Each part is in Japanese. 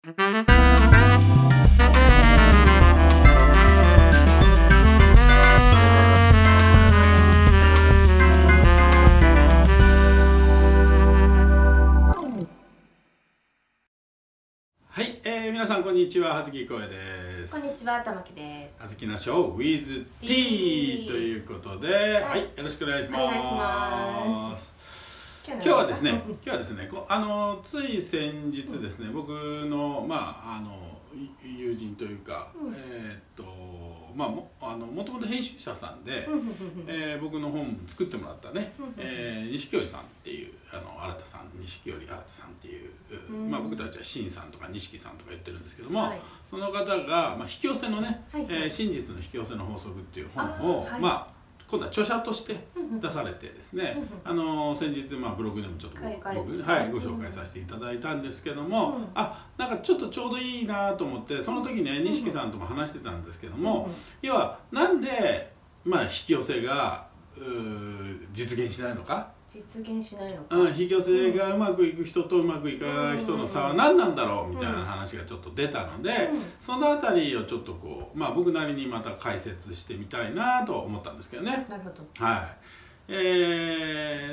はい、皆さんこんにちは、葉月光也です。 こんにちは、玉木です。 葉月のショー with T ということで、はい、よろしくお願いします。 お願いします。 今日はですね、つい先日ですね、僕の友人というか、もともと編集者さんで、僕の本作ってもらったね、錦織さんっていう新さん、錦織新さんっていう、僕たちは新さんとか錦さんとか言ってるんですけども、その方が、引き寄せのね、真実の引き寄せの法則っていう本を、今度は著者として出されてですね、先日ブログでもちょっと僕ご紹介させていただいたんですけども、なんかちょっとちょうどいいなと思って、その時ね錦さんとも話してたんですけども、要はなんで引き寄せが実現しないのか。 実現しないのか。 引き寄せがうまくいく人とうまくいかない人の差は何なんだろうみたいな話がちょっと出たので、そのあたりをちょっとこう僕なりにまた解説してみたいなと思ったんですけどね。 なるほど。 はい。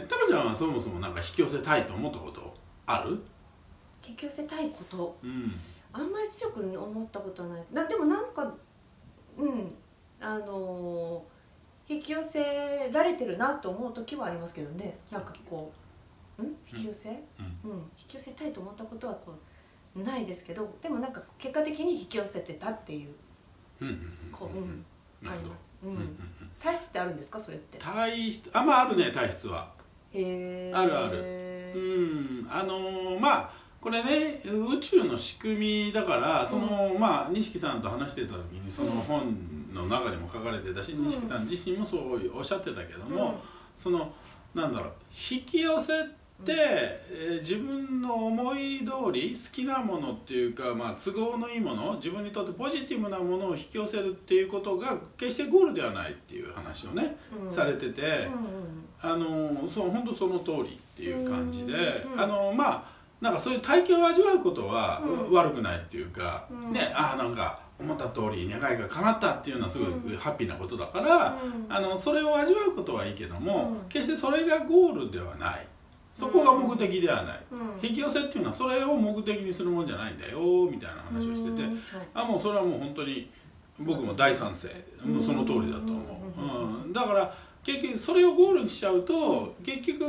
たまちゃんはそもそもなんか引き寄せたいと思ったことある？ 引き寄せたいこと、あんまり強く思ったことはない。でもなんか引き寄せられてるなと思う時はありますけどね。なんかこう引き寄せ、引き寄せたいと思ったことはないですけど、でもなんか結果的に引き寄せてたっていうあります。体質ってあるんですか、それって？ 体質あるね、体質は。 へえ。 あるある。これね、宇宙の仕組みだから、錦さんと話してた時にその本の中にも書かれてたし、錦さん自身もそうおっしゃってたけども、引き寄せって自分の思い通り好きなものっていうか、都合のいいもの、自分にとってポジティブなものを引き寄せるっていうことが決してゴールではないっていう話をね、されてて、本当その通りっていう感じで、なんかそういう体験を味わうことは悪くないっていうか、なんか思った通り願いが叶ったっていうのはすごいハッピーなことだから、それを味わうことはいいけども、決してそれがゴールではない、そこが目的ではない、引き寄せっていうのはそれを目的にするもんじゃないんだよみたいな話をしてて、もうそれはもう本当に僕も大賛成、その通りだと思う。だから結局それをゴールにしちゃうと、結局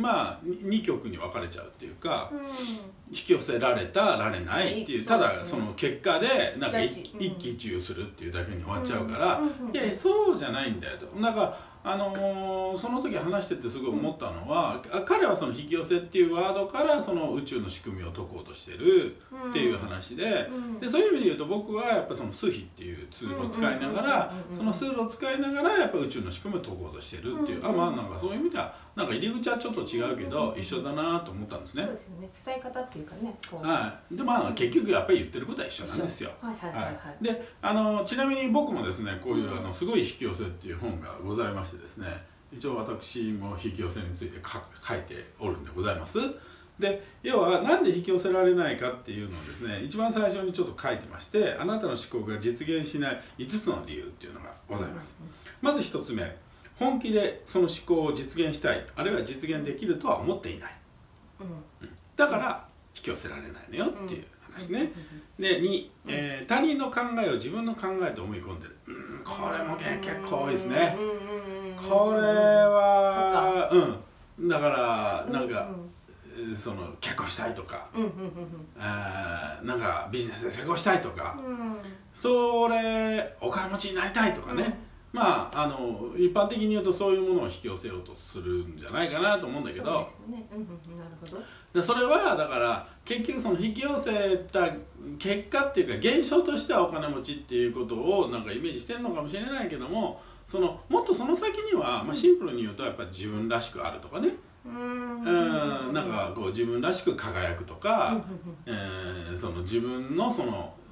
2極に分かれちゃうっていうか、引き寄せられたられないっていう、ただその結果でなんか一喜一憂するっていうだけに終わっちゃうから、いやそうじゃないんだよと。なんかその時話しててすごい思ったのは、彼はその引き寄せっていうワードからその宇宙の仕組みを解こうとしてるっていう話で、そういう意味で言うと僕はやっぱその数比っていうツールを使いながら、そのツールを使いながらやっぱ宇宙の仕組みを解こうとしてるっていう、なんかそういう意味ではなんか入り口はちょっと違うけど一緒だなと思ったんですね。 そうですよね、伝え方っていうかね。 で結局やっぱり言ってることは一緒なんですよ。でちなみに僕もですね、こういうすごい引き寄せっていう本がございましてですね、一応私も引き寄せについて書いておるんでございます。で要はなんで引き寄せられないかっていうのをですね、一番最初にちょっと書いてまして、あなたの思考が実現しない5つの理由っていうのがございます。まず1つ目、本気でその思考を実現したい、あるいは実現できるとは思っていない、だから引き寄せられないのよっていう話ね。で2、他人の考えを自分の考えと思い込んでる。これも結構多いですね。これはだからなんかその結婚したいとか、なんかビジネスで成功したいとか、それお金持ちになりたいとかね、一般的に言うとそういうものを引き寄せようとするんじゃないかなと思うんだけど、それはだから結局その引き寄せた結果っていうか現象としてはお金持ちっていうことをなんかイメージしてるのかもしれないけども、もっとその先には、シンプルに言うとやっぱり自分らしくあるとかね、なんかこう自分らしく輝くとか、その自分のその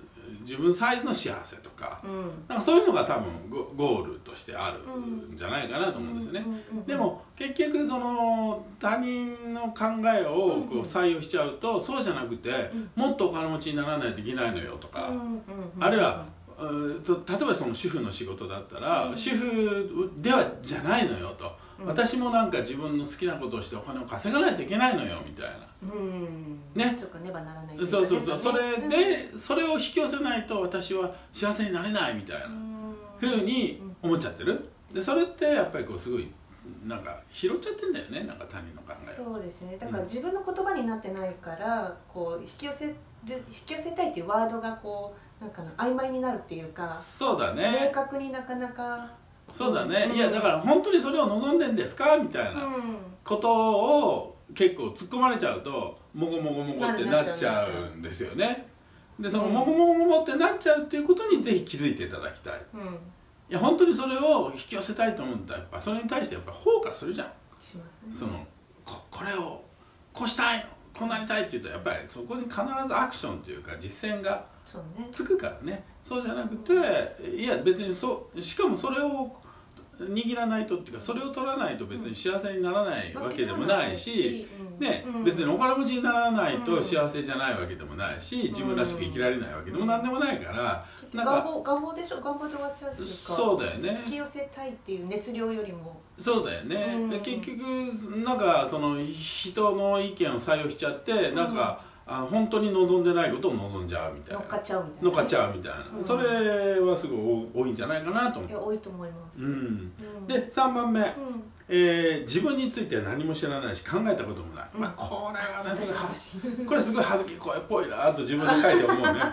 自分サイズの幸せとか、 うん、 なんかそういうのが多分ゴールとしてあるんじゃないかなと思うんですよね。でも結局その他人の考えをこう採用しちゃうと、そうじゃなくてもっとお金持ちにならないといけないのよとか、あるいは例えばその主婦の仕事だったら、主婦ではじゃないのよと、私もなんか自分の好きなことをしてお金を稼がないといけないのよみたいな、ね、 そうかねばならない、 そうそうそう、それでそれを引き寄せないと私は幸せになれないみたいなふうに思っちゃってる。でそれってやっぱりこうすごいなんか拾っちゃってんだよね、なんか他人の考え。 そうですね、だから自分の言葉になってないから、こう引き寄せたいっていうワードがこうなんか曖昧になるっていうか、 そうだね、 明確になかなか。 そうだね、いやだから本当にそれを望んでんですかみたいなことを結構突っ込まれちゃうともごもごもごってなっちゃうんですよね。でそのもごもごもごってなっちゃうっていうことにぜひ気づいていただきたい。いや本当にそれを引き寄せたいと思ったらやっぱそれに対してやっぱフォーカスするじゃん。 しますね。 そのこれをこうしたいの、こうなりたいって言ったらやっぱりそこに必ずアクションというか実践がつくからね。そうじゃなくて、いや別にしかもそれを握らないとっていうか、それを取らないと別に幸せにならないわけでもないし、ね、別にお金持ちにならないと幸せじゃないわけでもないし、自分らしく生きられないわけでもなんでもないから、 願望でしょ、願望で終わっちゃうっていうか、 そうだよね、 引き寄せたいっていう熱量よりも、 そうだよね、結局なんかその人の意見を採用しちゃってなんか、本当に望んでないことを望んじゃうみたいな、 乗っかっちゃうみたいな、 乗っかっちゃうみたいな、それはすごい多いんじゃないかなと思う。 いや多いと思います。 で3番目、自分について何も知らないし考えたこともない、まあこれはねこれすごい葉月声っぽいなと自分で書いて思うね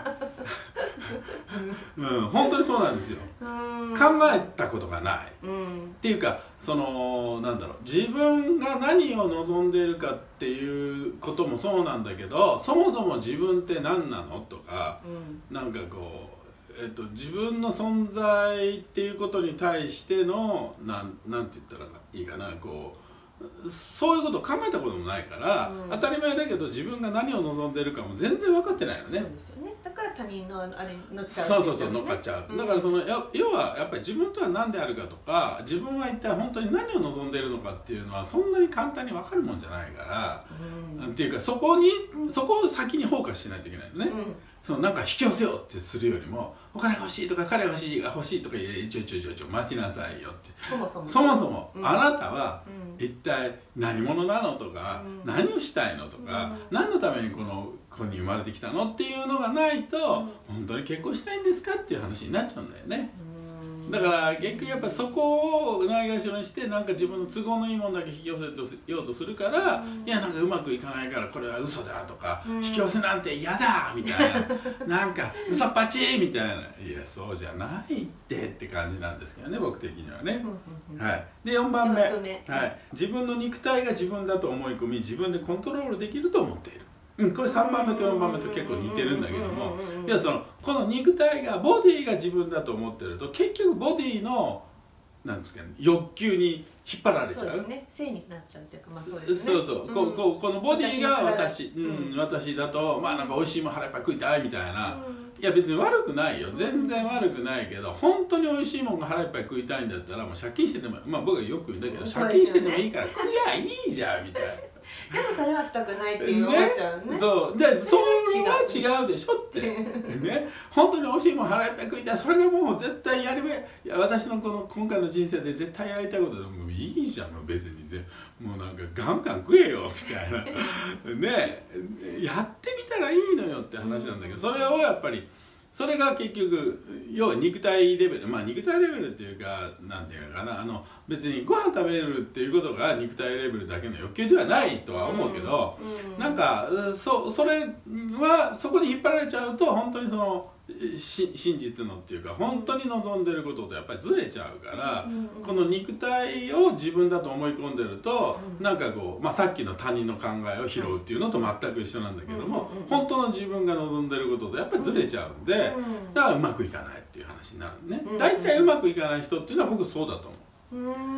本当にそうなんですよ。考えたことがない、っていうかそのなんだろう、自分が何を望んでいるかっていうこともそうなんだけど、そもそも自分って何なのとか、なんかこう自分の存在っていうことに対してのなんて言ったらいいかな、こうそういうことを考えたこともないから、当たり前だけど自分が何を望んでいるかも全然分かってないのね。 そうですよね。だから他人のあれに乗っちゃう、 そうそうそう、乗っかっちゃう。だからその要はやっぱり自分とは何であるかとか、自分は一体本当に何を望んでいるのかっていうのはそんなに簡単に分かるもんじゃないから、っていうかそこを先にフォーカスしないといけないのね。そのなんか引き寄せようってするよりも、お金が欲しいとか彼が欲しいとか、ちょ待ちなさいよって。そもそもあなたは一体何者なのとか、何をしたいのとか、何のためにここに生まれてきたのっていうのがないと、本当に結婚したいんですかっていう話になっちゃうんだよね。だから結局やっぱそこをないがしろにして、なんか自分の都合のいいものだけ引き寄せようとするから、いやなんかうまくいかないからこれは嘘だとか、引き寄せなんて嫌だみたいな、なんか嘘っぱちみたいな、いやそうじゃないって感じなんですけどね、僕的にはね。はい、で4番目、自分の肉体が自分だと思い込み、自分でコントロールできると思っている。これ3番目と4番目と結構似てるんだけども、いやこの肉体がボディが自分だと思ってると、結局ボディのなんですかね、欲求に引っ張られちゃう。そうですね、性になっちゃうっていうか、まあそうですね。そうそう、このボディが私だと、まあなんか美味しいもん腹いっぱい食いたいみたいな。いや別に悪くないよ、全然悪くないけど、本当に美味しいもんが腹いっぱい食いたいんだったらもう借金してでも、まあ僕はよく言うんだけど、借金してでもいいから食いゃいいじゃんみたいな。 でもそれはしたくないっていう思っちゃうね。 そうで、それは違うでしょってね。本当に美味しいもん腹いっぱい食いたい、それがもう絶対私の今回の人生で絶対やりたいことでもいいじゃん、もう別にもうなんかガンガン食えよみたいなね、やってみたらいいのよって話なんだけど、それをやっぱりそれが結局要は肉体レベル、まあ肉体レベルっていうか、なんていうのかな、別にご飯食べるっていうことが肉体レベルだけの欲求ではないとは思うけど、なんかそれはそこに引っ張られちゃうと、本当にその真実のっていうか本当に望んでることとやっぱりずれちゃうから、この肉体を自分だと思い込んでると、なんかこう、まあ、さっきの他人の考えを拾うっていうのと全く一緒なんだけども、本当の自分が望んでることとやっぱりずれちゃうんで、だからうまくいかないっていう話になるね。大体うまくいかない人っていうのは僕そうだと思う。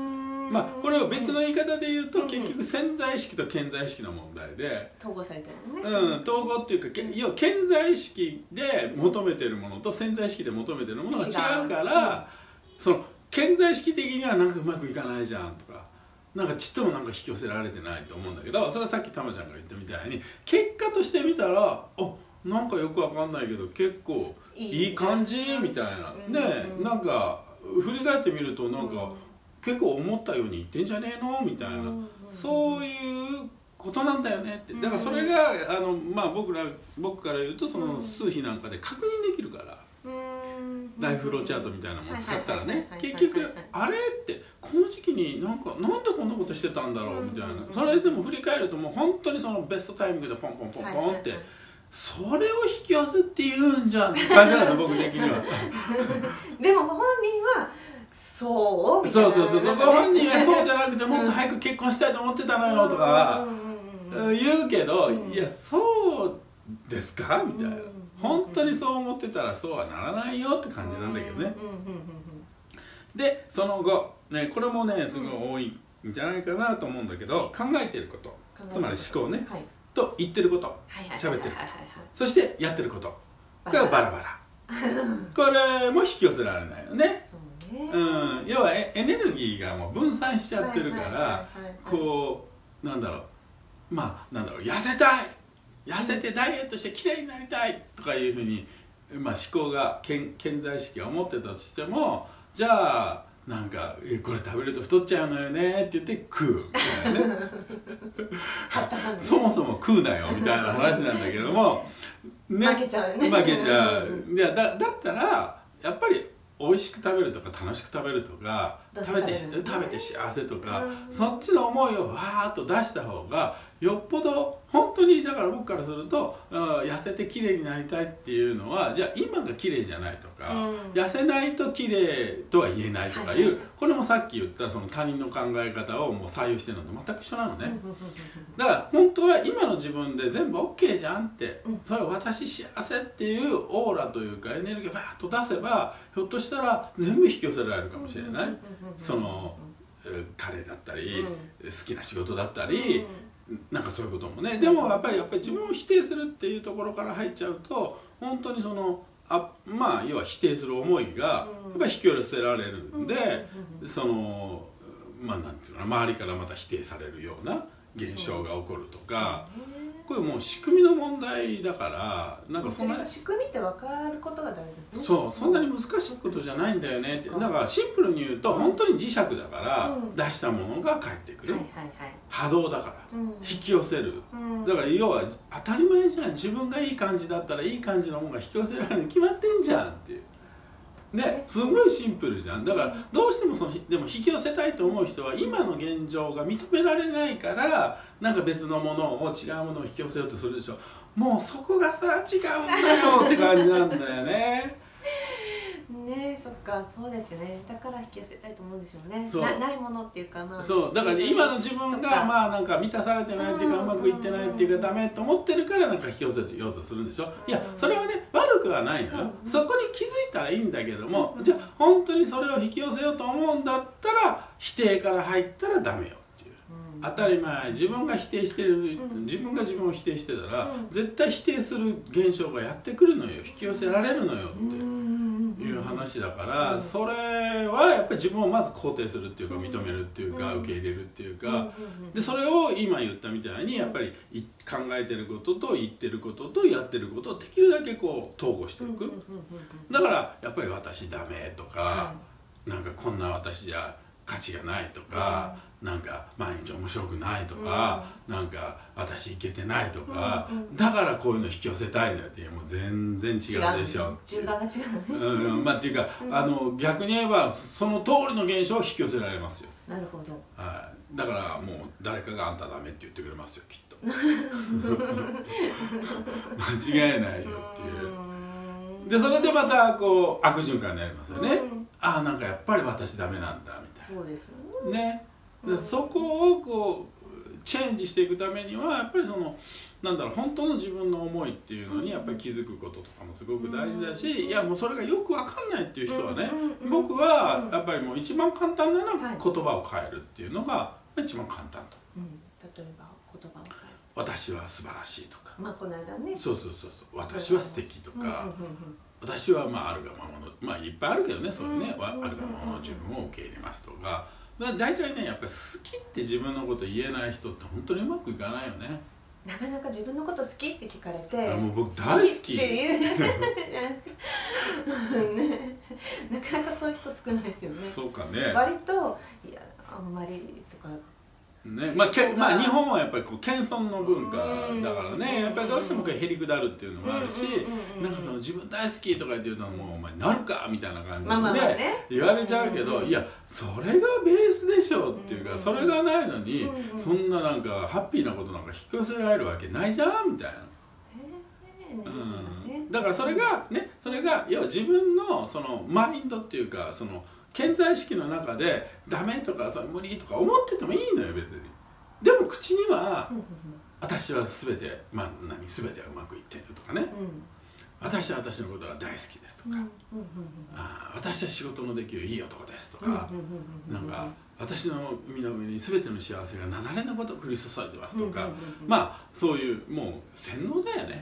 まあこれを別の言い方で言うと、結局潜在意識と顕在意識の問題で統合されてるね。 統合っていうか、要は顕在意識で求めてるものと潜在意識で求めてるものが違うから、その顕在意識的にはなんかうまくいかないじゃんとか、なんかちっともなんか引き寄せられてないと思うんだけど、それはさっきたまちゃんが言ったみたいに結果として見たら、なんかよくわかんないけど結構いい感じみたいなね、なんか振り返ってみるとなんか結構思ったように言ってんじゃねえのみたいな、そういうことなんだよねって。だからそれがまあ僕から言うとその数比なんかで確認できるから。ライフフローチャートみたいなものを使ったらね、結局あれってこの時期になんでこんなことしてたんだろうみたいな、それでも振り返るともう本当にそのベストタイミングでポンポンポンポンってそれを引き寄せって言うんじゃんって感じなんです僕的には。 でも本人はそうみたいな、 そう本人はそうじゃなくてもっと早く結婚したいと思ってたのよとか言うけど、いやそうですかみたいな。本当にそう思ってたらそうはならないよって感じなんだけどね。でその後、ね、これもねすごい多いんじゃないかなと思うんだけど、考えてること、つまり思考ね、と言ってること、喋ってること、そしてやってることがバラバラ。これも引き寄せられないよね。要はエネルギーがもう分散しちゃってるから、こうなんだろう、痩せたい、痩せてダイエットして綺麗になりたいとかいうふうに、思考が顕在意識が思ってたとしても、じゃあなんかこれ食べると太っちゃうのよねって言って食うみたいなねそもそも食うなよみたいな話なんだけども、 ね、負けちゃうよね。 負けちゃう。いやだったらやっぱり美味しく食べるとか楽しく食べるとか食べて幸せとか、そっちの思いをわーっと出した方がよっぽど本当に、だから僕からすると痩せて綺麗になりたいっていうのは、じゃあ今が綺麗じゃないとか、痩せないと綺麗とは言えないとかいう、これもさっき言ったその他人の考え方をもう採用してるのと全く一緒なのね。だから本当は今の自分で全部 OK じゃんって、それ私幸せっていうオーラというかエネルギーをバーッと出せば、ひょっとしたら全部引き寄せられるかもしれない。その彼だったり好きな仕事だったり、なんかそういうこともね。でもやっぱり自分を否定するっていうところから入っちゃうと、本当にその要は否定する思いがやっぱり引き寄せられるんで、そのなんていうかな、周りからまた否定されるような現象が起こるとか。これもう仕組みの問題だから、なんかそんな仕組みって分かることが大事ですね。 そんなに難しいことじゃないんだよねって。だからシンプルに言うと本当に磁石だから出したものが返ってくる、波動だから引き寄せる。だから要は当たり前じゃん、自分がいい感じだったらいい感じのものが引き寄せられるに決まってんじゃんっていうね、すごいシンプルじゃん。だからどうしてもでも引き寄せたいと思う人は今の現状が認められないから、なんか別のものを違うものを引き寄せようとするでしょ。もうそこがさ違うんだよって感じなんだよね。 ね、そっか、そうですよね。だから引き寄せたいと思うんですよね。ないものっていうか、 そうだから今の自分がなんか満たされてないっていうか、うまくいってないっていうかダメと思ってるからなんか引き寄せようとするんでしょ。いやそれはね悪くはないのよ。そこに気づいたらいいんだけども、じゃあ本当にそれを引き寄せようと思うんだったら否定から入ったらダメよっていう。当たり前、自分が否定してる、自分が自分を否定してたら絶対否定する現象がやってくるのよ、引き寄せられるのよっていう話だから、それはやっぱり自分をまず肯定するっていうか、認めるっていうか、受け入れるっていうか、でそれを今言ったみたいにやっぱり考えてることと言ってることとやってることをできるだけこう統合していく。だからやっぱり私ダメとか、なんかこんな私じゃ価値がないとか、なんか毎日面白くないとか、なんか私いけてないとか、だからこういうの引き寄せたいんだって。もう全然違うでしょ。 順番が違うね。っていうか逆に言えばその通りの現象を引き寄せられますよ。 なるほど。 はい。だからもう誰かがあんたダメって言ってくれますよきっと。間違いないよっていう。でそれでまたこう悪循環になりますよね。なんかやっぱり私ダメなんだみたいな。 そうですね。そこをこうチェンジしていくためにはやっぱりそのなんだろう、本当の自分の思いっていうのにやっぱり気づくこととかもすごく大事だし、いやもうそれがよく分かんないっていう人はね、僕はやっぱりもう一番簡単なのは言葉を変えるっていうのが一番簡単と。 例えば言葉を変える。 私は素晴らしいとか、 まあこの間ね。 そう私は素敵とか、私はまああるがままの、まあいっぱいあるけどね、そういうね、あるがままの自分を受け入れますとか。大体ね、やっぱり好きって自分のこと言えない人って本当にうまくいかないよね。 なかなか自分のこと好きって聞かれて、 もう僕大好きっていうね、なかなかそういう人少ないですよね。 そうかね。 割といやあんまりとか。 ね、まあ日本はやっぱりこう謙遜の文化だからね、やっぱりどうしてもへりくだるっていうのもあるし、なんかその自分大好きとか言ってるのはもうお前なるかみたいな感じで言われちゃうけど、いやそれがベースでしょっていうか、それがないのにそんななんかハッピーなことなんか引き寄せられるわけないじゃんみたいな。だからそれが要は自分のそのマインドっていうか、その潜在意識の中でダメとか無理とか思っててもいいのよ別に。でも口には私は全て全てはうまくいってるとかね、私は私のことが大好きですとか、私は仕事のできるいい男ですとか、なんか私の身の上に全ての幸せが雪崩のごとく降り注いでますとか、まあそういうもう洗脳だよね。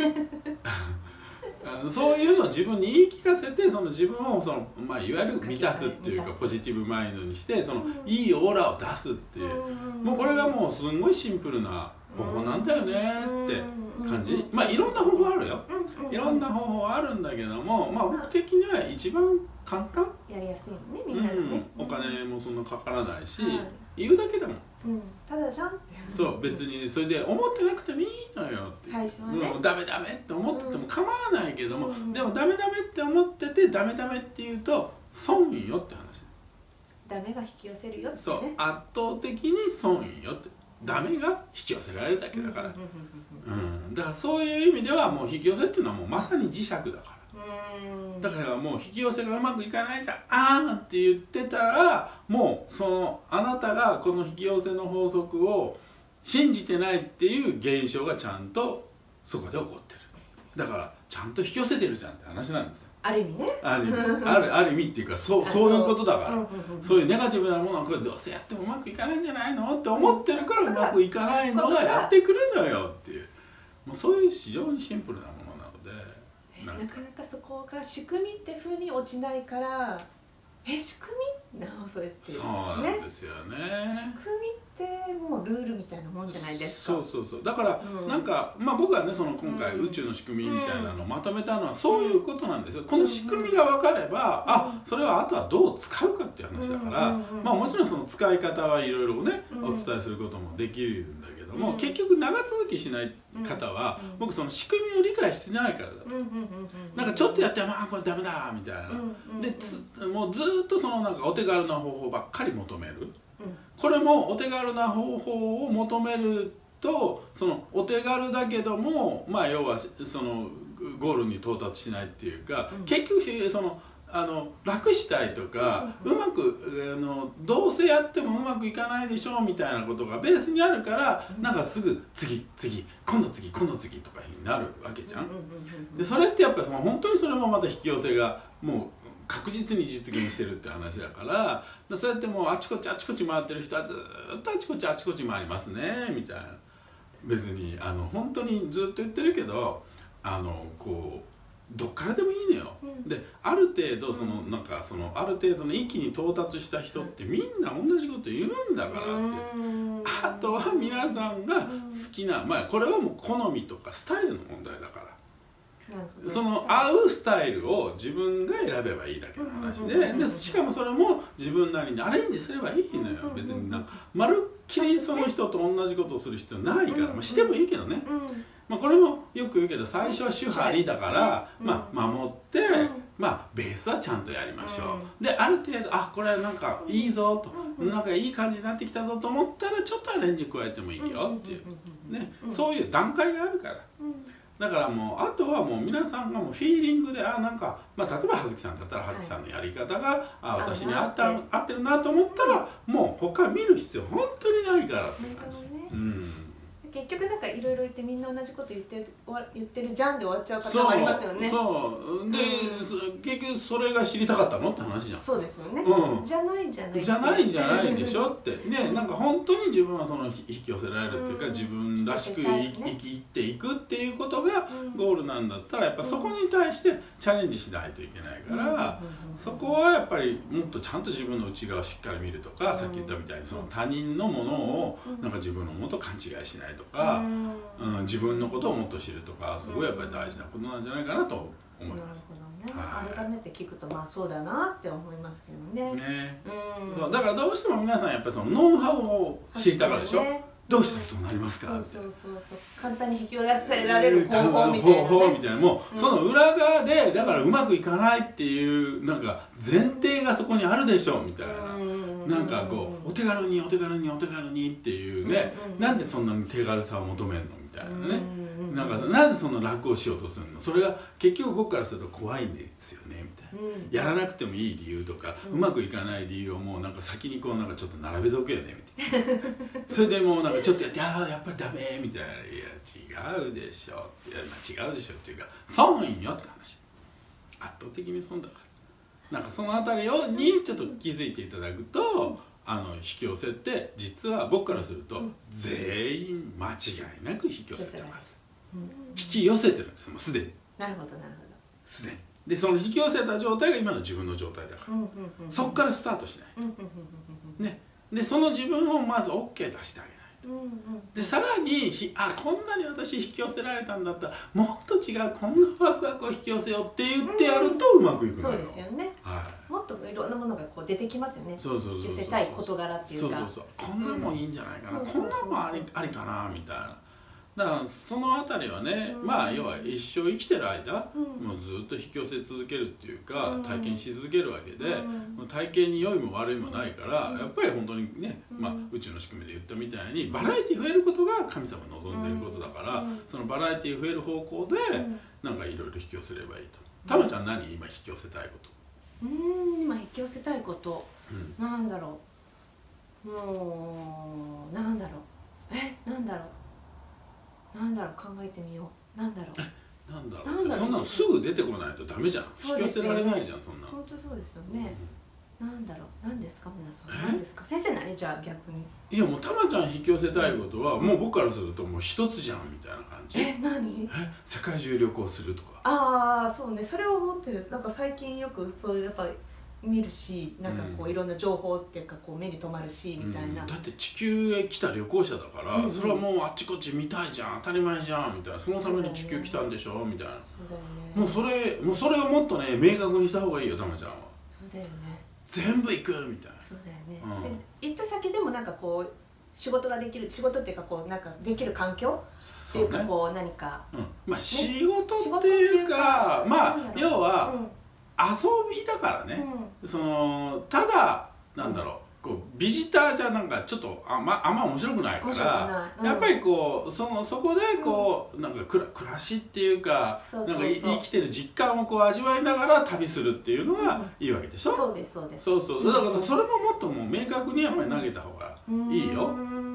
そういうのを自分に言い聞かせて、その自分をその、まあ、いわゆる満たすっていうかポジティブマインドにして、そのいいオーラを出すっていう、もうこれがもうすごいシンプルな方法なんだよねって感じ。まあいろんな方法あるよ、いろんな方法あるんだけども、まあ僕的には一番簡単、 やりやすいね、みんながね。 お金もそんなかからないし、言うだけだもん。 ただじゃんって。 そう別にそれで思ってなくてもいいのよって、 最初はね、 ダメダメって思ってても構わないけども、でもダメダメって思っててダメダメって言うと損よって話。 ダメが引き寄せるよってね。 そう、圧倒的に損よって、ダメが引き寄せられるだけだから。だからそういう意味ではもう引き寄せっていうのはもうまさに磁石だから。だからもう引き寄せがうまくいかないじゃん、あーって言ってたら、もうそのあなたがこの引き寄せの法則を信じてないっていう現象がちゃんとそこで起こってる。だからちゃんと引き寄せてるじゃんって話なんですよ。 ある意味ね。ある意味っていうか、そういうことだから、そういうネガティブなものはこれどうせやってもうまくいかないんじゃないのって思ってるからうまくいかないのがやってくるのよっていう、もうそういう非常にシンプルなものなので。 なかなかそこが仕組みって風に落ちないから、仕組みなのそれっていう、 そうなんですよね。 仕組みってもうルールみたいなもんじゃないですか。 そうだから、なんかまあ僕はね、その今回宇宙の仕組みみたいなのをまとめたのはそういうことなんですよ。この仕組みが分かれば、それはあとはどう使うかっていう話だから、まあもちろんその使い方はいろいろねお伝えすることもできるんだけども、結局長続きしない方は僕その仕組みを理解してないからだと。なんかちょっとやってまあこれダメだみたいなで、もうずっとそのなんかお手軽な方法ばっかり求める。これもお手軽な方法を求めると、そのお手軽だけども、まあ要はそのゴールに到達しないっていうか、結局その楽したいとか、うまくどうせやってもうまくいかないでしょみたいなことがベースにあるから、なんかすぐ次今度次とかになるわけじゃん。でそれってやっぱりその本当にそれもまた引き寄せがもう確実に実現してるって話だから、そうやってもうあちこち回ってる人はずっとあちこち回りますねみたいな。別に本当にずっと言ってるけど、こうどっからでもいいのよ。である程度そのなんかそのある程度の域に到達した人ってみんな同じこと言うんだからって。あとは皆さんが好きな、まあこれはもう好みとかスタイルの問題だから。その合うスタイルを自分が選べばいいだけの話で、しかもそれも自分なりにアレンジすればいいのよ。別になんかまるっきりその人と同じことをする必要ないから、まあしてもいいけどね。まあこれもよく言うけど、最初は主張りだから、まあ守って、まあベースはちゃんとやりましょう。である程度これなんかいいぞと、なんかいい感じになってきたぞと思ったらちょっとアレンジ加えてもいいよっていうね、そういう段階があるから。だからもうあとはもう皆さんがもうフィーリングでなんか、まあ、例えば葉月さんだったら葉月さんのやり方が私に合ってるなと思ったら、もう他見る必要本当にないからっていう感じ。 結局なんかいろいろ言ってみんな同じこと言ってるじゃんで終わっちゃう方もありますよね。 そうで、結局それが知りたかったのって話じゃん。 そうですよね。じゃないんじゃないじゃないんじゃないでしょってね。なんか本当に自分はその引き寄せられるっていうか、自分らしく生きていくっていうことがゴールなんだったら、やっぱそこに対してチャレンジしないといけないから、そこはやっぱりもっとちゃんと自分の内側をしっかり見るとか、さっき言ったみたいにその他人のものをなんか自分のものと勘違いしないとか、自分のことをもっと知るとか、すごいやっぱり大事なことなんじゃないかなと思います。 改めて聞くとまあそうだなって思いますけどね。 だからどうしても皆さんやっぱりそのノウハウを知りたがるでしょ。どうしたらそうなりますかって。 そう簡単に引き寄せられる方法みたいな、 もうその裏側でだからうまくいかないっていうなんか前提がそこにあるでしょみたいな、なんかこうお手軽にっていうね、なんでそんなに手軽さを求めるのみたいなね、なんでそんな楽をしようとするの、それが結局僕からすると怖いんですよねみたいな、やらなくてもいい理由とか、うまくいかない理由をもうなんか先にこうなんかちょっと並べとくよねみたいなそれでもうなんかちょっとやってやっぱりダメみたいな、いや違うでしょ、いや違うでしょっていうか損よって話、圧倒的に損だから、なんかそのあたりにちょっと気づいていただくと、引き寄せって実は僕からすると全員間違いなく引き寄せてます。引き寄せてるんです、もうすでに。 なるほどすでに。でその引き寄せた状態が今の自分の状態だから、そこからスタートしないとね。でその自分をまず OK 出してあげないと、でさらにこんなに私引き寄せられたんだったらもっと違うこんなワクワクを引き寄せようって言ってやるとうまくいくのよ。 そうですよね。もっといろんなものがこう出てきますよね。引き寄せたい事柄っていうか、 こんなもんいいんじゃないかな、こんなもんありかなみたいな。だからそのあたりはね、まあ要は一生生きてる間、もうずっと引き寄せ続けるっていうか、体験し続けるわけで、体験に良いも悪いもないから、やっぱり本当にね、宇宙の仕組みで言ったみたいにバラエティ増えることが神様望んでいることだから、そのバラエティ増える方向でなんかいろいろ引き寄せればいいと。たまちゃん何今引き寄せたいこと？ 今引き寄せたいこと、なんだろう、もうなんだろう考えてみよう。なんだろうそんなのすぐ出てこないとダメじゃん。引き寄せられないじゃん、そんな。 本当そうですよね。なんだろう、何ですか皆さん、何ですか先生、何じゃあ逆に。 いやもうたまちゃん引き寄せたいことはもう僕からするともう一つじゃんみたいな感じ。 何？ 世界中旅行するとか。 そうね、それを思ってる。なんか最近よくそういうやっぱ見るし、なんかこういろんな情報っていうかこう目に留まるしみたいな。 だって地球へ来た旅行者だから、それはもうあっちこっち見たいじゃん、当たり前じゃんみたいな、そのために地球来たんでしょみたいな。もうそれをもっとね明確にした方がいいよ、たまちゃんは。 そうだよね。 全部行くみたいな。 そうだよね。行った先でもなんかこう仕事ができる、仕事っていうかこうなんかできる環境っていうかこう何か、 まあ仕事っていうか、まあ要は遊びだからね。そのただなんだろう、こうビジターじゃなんかちょっとあんま面白くないから、やっぱりこうそこでこうなんか暮らしっていうか、なんか生きてる実感をこう味わいながら旅するっていうのがいいわけでしょ。 そうですそうです。 そうだからそれももっともう明確にやっぱり投げた方がいいよ。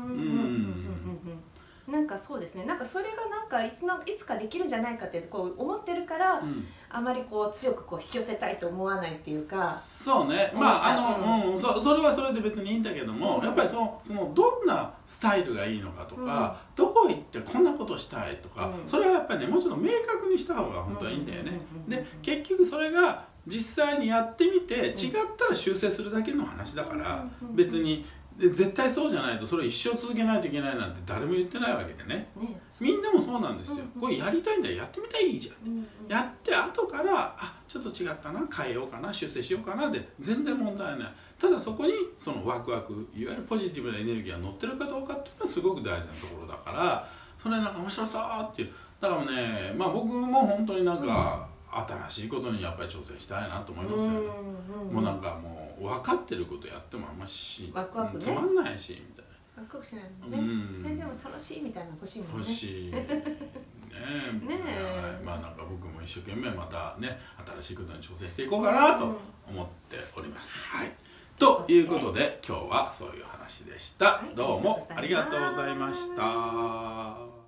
なんかそうですね、なんかそれがなんかいつかできるんじゃないかってこう思ってるから、あまりこう強くこう引き寄せたいと思わないっていうか。 そうね、まあそれはそれで別にいいんだけども、やっぱりそのどんなスタイルがいいのかとか、どこ行ってこんなことしたいとか、それはやっぱりねもうちょっと明確にした方が本当はいいんだよね。で結局それが実際にやってみて違ったら修正するだけの話だから、別に絶対そうじゃないとそれ一生続けないといけないなんて誰も言ってないわけでね。みんなもそうなんですよ。これやりたいんだよ、やってみたらいいじゃん、やって後からちょっと違ったな、変えようかな、修正しようかなで全然問題ない。ただそこにそのワクワク、いわゆるポジティブなエネルギーが乗ってるかどうかっていうのはすごく大事なところだから、それなんか面白そうっていう、だからね、まあ僕も本当になんか新しいことにやっぱり挑戦したいなと思いますよね。もうなんかもう分かってることやってもあんましつまんないしみたいな。 ワクワクしないもんね。先生も楽しいみたいなの欲しいもんね。 欲しいね。まあなんか僕も一生懸命またね新しいことに挑戦していこうかなと思っております。はい。 ということで今日はそういう話でした。 はい、 どうもありがとうございました。